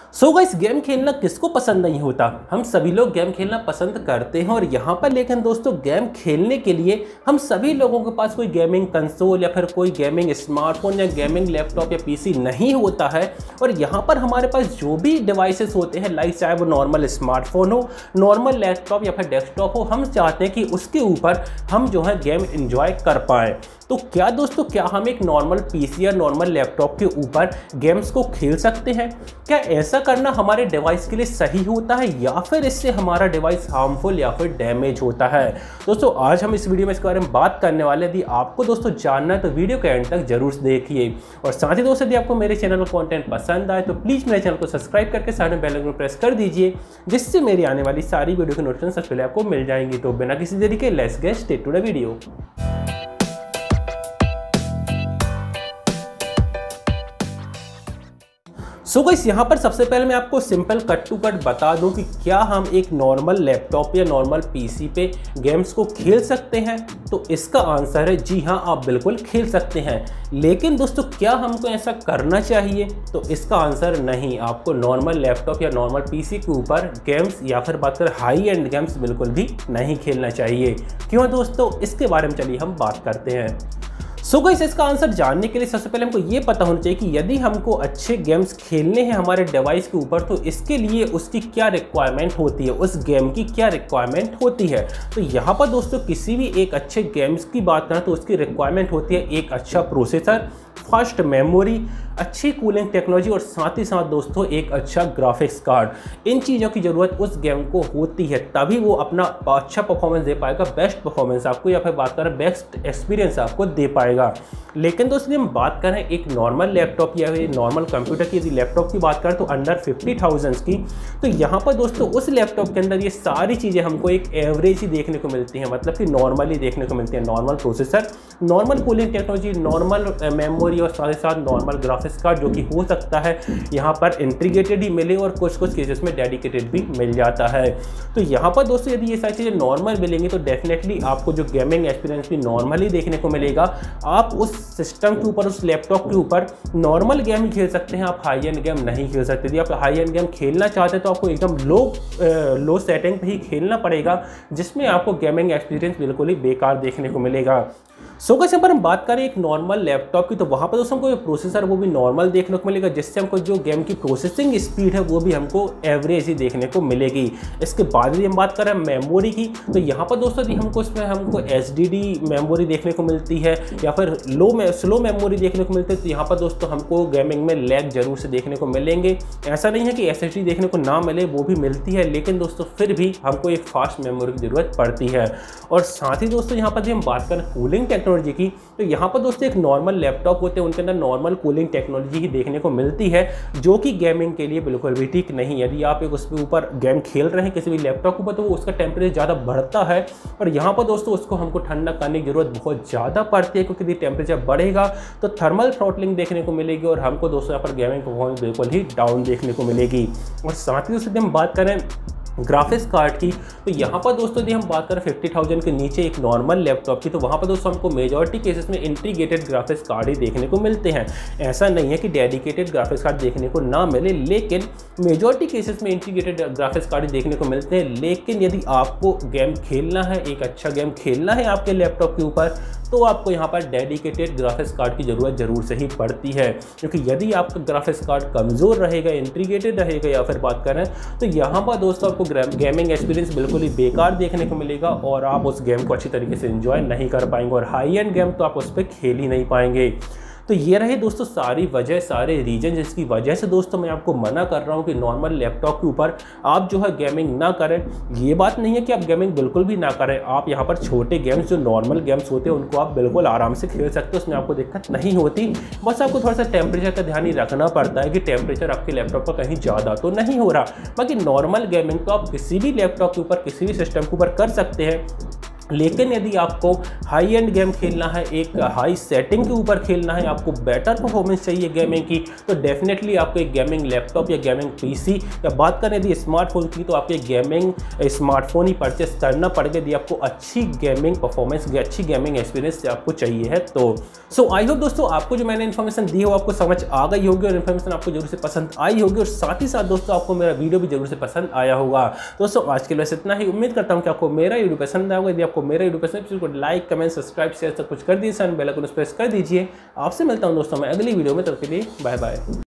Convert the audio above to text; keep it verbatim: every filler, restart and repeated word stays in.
So guys, game खेलना किसको पसंद नहीं होता। हम सभी लोग गेम खेलना पसंद करते हैं और यहाँ पर लेकिन दोस्तों गेम खेलने के लिए हम सभी लोगों के पास कोई गेमिंग कंसोल या फिर कोई गेमिंग स्मार्टफोन या गेमिंग लैपटॉप या पीसी नहीं होता है। और यहाँ पर हमारे पास जो भी डिवाइसेस होते हैं, लाइक चाहे वो नॉर्मल स्मार्टफोन हो, नॉर्मल लैपटॉप या फिर डेस्कटॉप हो, हम चाहते हैं कि उसके ऊपर हम जो है गेम एंजॉय कर पाएँ। तो क्या दोस्तों, क्या हम एक नॉर्मल पीसी या नॉर्मल लैपटॉप के ऊपर गेम्स को खेल सकते हैं? क्या ऐसा करना हमारे डिवाइस के लिए सही होता है या फिर इससे हमारा डिवाइस हार्मफुल या फिर डैमेज होता है? दोस्तों आज हम इस वीडियो में इसके बारे में बात करने वाले हैं। यदि आपको दोस्तों जानना है तो वीडियो के एंड तक जरूर देखिए। और साथ ही दोस्तों, यदि आपको मेरे चैनल का कंटेंट पसंद आए तो प्लीज़ मेरे चैनल को सब्सक्राइब करके साथ में बेल आइकन प्रेस कर दीजिए, जिससे मेरी आने वाली सारी वीडियो की नोटिफिकेशन सबसे पहले आपको मिल जाएंगी। तो बिना किसी देरी के let's get started to the video. So guys, यहाँ पर सबसे पहले मैं आपको सिंपल कट टू कट बता दूं कि क्या हम एक नॉर्मल लैपटॉप या नॉर्मल पीसी पे गेम्स को खेल सकते हैं। तो इसका आंसर है जी हाँ, आप बिल्कुल खेल सकते हैं। लेकिन दोस्तों, क्या हमको ऐसा करना चाहिए? तो इसका आंसर नहीं। आपको नॉर्मल लैपटॉप या नॉर्मल पीसी के ऊपर गेम्स या फिर बात करें हाई एंड गेम्स बिल्कुल भी नहीं खेलना चाहिए। क्यों दोस्तों, इसके बारे में चलिए हम बात करते हैं। सो so गाइस, इसका आंसर जानने के लिए सबसे पहले हमको ये पता होना चाहिए कि यदि हमको अच्छे गेम्स खेलने हैं हमारे डिवाइस के ऊपर तो इसके लिए उसकी क्या रिक्वायरमेंट होती है, उस गेम की क्या रिक्वायरमेंट होती है। तो यहाँ पर दोस्तों किसी भी एक अच्छे गेम्स की बात करें तो उसकी रिक्वायरमेंट होती है एक अच्छा प्रोसेसर, फास्ट मेमोरी, अच्छी कूलिंग टेक्नोलॉजी और साथ ही साथ दोस्तों एक अच्छा ग्राफिक्स कार्ड। इन चीज़ों की ज़रूरत उस गेम को होती है, तभी वो अपना अच्छा परफॉर्मेंस दे पाएगा, बेस्ट परफॉर्मेंस आपको या फिर बात करें बेस्ट एक्सपीरियंस आपको दे पाएगा। लेकिन दोस्तों हम बात करें एक नॉर्मल लैपटॉप या नॉर्मल कंप्यूटर की, यदि लैपटॉप की बात करें तो अंडर फिफ्टी थाउजेंड की, तो यहाँ पर दोस्तों उस लैपटॉप के अंदर ये सारी चीज़ें हमको एक एवरेज ही देखने को मिलती हैं, मतलब कि नॉर्मली देखने को मिलती है। Normal processor, normal cooling technology, normal memory और साथ ही साथ नॉर्मल ग्राफिक्स कार्ड, जो कि हो सकता है यहाँ पर इंटीग्रेटेड ही मिले और कुछ कुछ केसेस में डेडिकेटेड भी मिल जाता है। तो यहाँ पर दोस्तों यदि ये सारी चीज़ें नॉर्मल मिलेंगी तो डेफिनेटली आपको जो गेमिंग एक्सपीरियंस भी नॉर्मली देखने को मिलेगा। आप उस सिस्टम के ऊपर, उस लैपटॉप के ऊपर नॉर्मल गेम ही खेल सकते हैं, आप हाई एंड गेम नहीं खेल सकते। यदि आप हाई एंड गेम खेलना चाहते हैं तो आपको एकदम लो लो सेटिंग पे ही खेलना पड़ेगा, जिसमें आपको गेमिंग एक्सपीरियंस बिल्कुल ही बेकार देखने को मिलेगा। सो गाइस, यहाँ पर हम बात करें एक नॉर्मल लैपटॉप की, तो वहाँ पर दोस्तों हमको प्रोसेसर वो भी नॉर्मल देखने को मिलेगा, जिससे हमको जो गेम की प्रोसेसिंग स्पीड है वो भी हमको एवरेज ही देखने को मिलेगी। इसके बाद यदि हम बात करें मेमोरी की, तो यहाँ पर दोस्तों यदि हमको इसमें हमको एच डी डी मेमोरी देखने को मिलती है या फिर लो में स्लो मेमोरी देखने को मिलती है, तो यहाँ पर दोस्तों हमको गेमिंग में लैग जरूर से देखने को मिलेंगे। ऐसा नहीं है कि एस एस डी देखने को ना मिले, वो भी मिलती है, लेकिन दोस्तों फिर भी हमको एक फास्ट मेमोरी की जरूरत पड़ती है। और साथ ही दोस्तों यहाँ पर यदि हम बात करें कूलिंग टेक्नोलॉजी की, तो यहाँ पर दोस्तों एक नॉर्मल लैपटॉप होते हैं, उनके अंदर नॉर्मल कूलिंग टेक्नोलॉजी ही देखने को मिलती है, जो कि गेमिंग के लिए बिल्कुल भी ठीक नहीं है। यदि आप एक उसके ऊपर गेम खेल रहे हैं किसी भी लैपटॉप के ऊपर, तो वो उसका टेम्परेचर ज़्यादा बढ़ता है और यहाँ पर दोस्तों उसको हमको ठंडा करने की जरूरत बहुत ज़्यादा पड़ती है, क्योंकि यदि टेम्परेचर बढ़ेगा तो थर्मल थ्रॉटलिंग देखने को मिलेगी और हमको दोस्तों यहाँ पर गेमिंग परफॉर्मेंस बिल्कुल ही डाउन देखने को मिलेगी। और साथ ही दोस्तों हम बात करें ग्राफिक्स कार्ड की, तो यहाँ पर दोस्तों यदि हम बात करें फिफ्टी थाउजेंड के नीचे एक नॉर्मल लैपटॉप की, तो वहाँ पर दोस्तों हमको मेजॉरिटी केसेस में इंटीग्रेटेड ग्राफिक्स कार्ड ही देखने को मिलते हैं। ऐसा नहीं है कि डेडिकेटेड ग्राफिक्स कार्ड देखने को ना मिले, लेकिन मेजॉरिटी केसेस में इंटीग्रेटेड ग्राफिक्स कार्ड ही देखने को मिलते हैं। लेकिन यदि आपको गेम खेलना है, एक अच्छा गेम खेलना है आपके लैपटॉप के ऊपर, तो आपको यहाँ पर डेडिकेटेड ग्राफिक्स कार्ड की ज़रूरत जरूर से ही पड़ती है, क्योंकि यदि आपका ग्राफिक्स कार्ड कमज़ोर रहेगा, इंटीग्रेटेड रहेगा या फिर बात करें तो यहाँ पर दोस्तों आपको गेमिंग एक्सपीरियंस बिल्कुल ही बेकार देखने को मिलेगा और आप उस गेम को अच्छी तरीके से एंजॉय नहीं कर पाएंगे और हाई एंड गेम तो आप उस पर खेल ही नहीं पाएंगे। तो ये रहे दोस्तों सारी वजह, सारे रीजन जिसकी वजह से दोस्तों मैं आपको मना कर रहा हूँ कि नॉर्मल लैपटॉप के ऊपर आप जो है गेमिंग ना करें। ये बात नहीं है कि आप गेमिंग बिल्कुल भी ना करें, आप यहाँ पर छोटे गेम्स जो नॉर्मल गेम्स होते हैं उनको आप बिल्कुल आराम से खेल सकते हो, उसमें आपको दिक्कत नहीं होती। बस आपको थोड़ा सा टेम्परेचर का ध्यान ही रखना पड़ता है कि टेम्परेचर आपके लैपटॉप का कहीं ज़्यादा तो नहीं हो रहा। बाकी नॉर्मल गेमिंग तो आप किसी भी लैपटॉप के ऊपर, किसी भी सिस्टम के ऊपर कर सकते हैं। लेकिन यदि आपको हाई एंड गेम खेलना है, एक हाई सेटिंग के ऊपर खेलना है, आपको बेटर परफॉर्मेंस चाहिए गेमिंग की, तो डेफिनेटली आपको एक गेमिंग लैपटॉप या गेमिंग पीसी, या बात करें यदि स्मार्टफोन की तो आपको एक गेमिंग स्मार्टफोन ही परचेस करना पड़ेगा यदि आपको अच्छी गेमिंग परफॉर्मेंस, अच्छी गेमिंग एक्सपीरियंस आपको चाहिए है तो। सो आई होप दोस्तों आपको जो मैंने इन्फॉर्मेशन दी हो आपको समझ आ गई होगी और इन्फॉर्मेशन आपको जरूर से पसंद आई होगी, और साथ ही साथ दोस्तों आपको मेरा वीडियो भी जरूर से पसंद आया होगा। दोस्तों आज के लिए बस इतना ही, उम्मीद करता हूँ कि आपको मेरा वीडियो पसंद आएगा। यदि आपको मेरा वीडियो पसंद है तो लाइक, कमेंट, सब्सक्राइब, शेयर सब कुछ कर दीजिए, बेल आइकन प्रेस कर दीजिए। आपसे मिलता हूँ दोस्तों मैं अगली वीडियो में, तब के लिए बाय बाय।